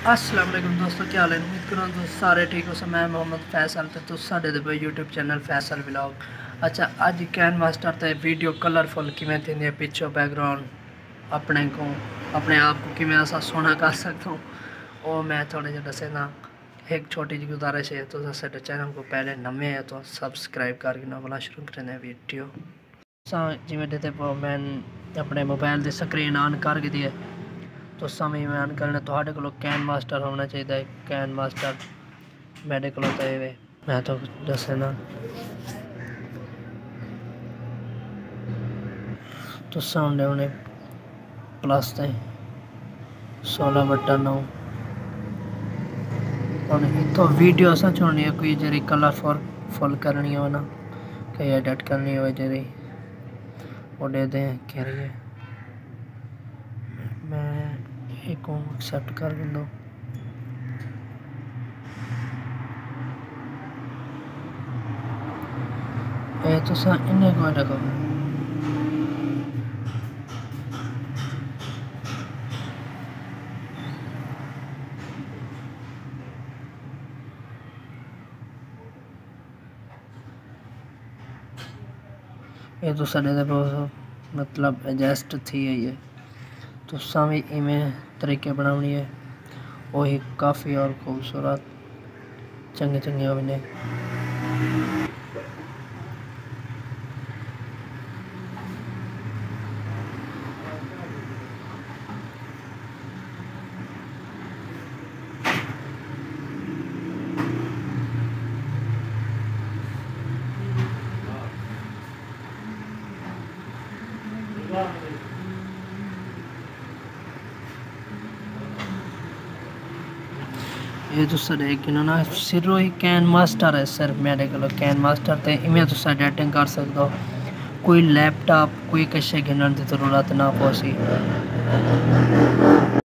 अस्सलाम वालेकुम दोस्तों, क्या हाल है? उम्मीद करूँ दोस्त सारे ठीक हो। मैं मोहम्मद फैसल ते तुस साडे दे यूट्यूब चैनल फैसल व्लॉग। अच्छा, अज कैन मास्टर ते वीडियो कलरफुल किमें थी पिछो बैकग्राउंड अपने को अपने आप को किमें ऐसा सोना कर सकता हूँ वो मैं थोड़े जो दसे ना। एक छोटी जी गुजारिश है तो साडे चैनल को पहले नवे है तो सब्सक्राइब करके ना बोला शुरू करें वीडियो जिमें देते मैं अपने मोबाइल की स्क्रीन ऑन कर दी है तो समय में ऑन करना तो कैन मास्टर होना चाहिए। कैन मास्टर मेरे को मैं तो दसे ना तो सामने उन्हें प्लस थे 16/9 तो वीडियो असा चुननी है कोई जी कलरफुल करनी हो ना कहीं एडिट करनी हो जी वो दे दें कह रही है मैं एक एक्सेप्ट कर दो। ये तो इन्हें को रखो ये तो साढ़े मतलब एडजस्ट थी है ये तो भी इवें तरीके बनानी है वही काफ़ी और खूबसूरत चंगे चंगे होने। ये तो एक ना सिर्फ ही कैन मास्टर है सिर्फ मेरे को कैन मास्टर थे इवें तो एडिटिंग कर सकते हो कोई लैपटॉप कोई किसी गिनने की जरूरत ना पोसी।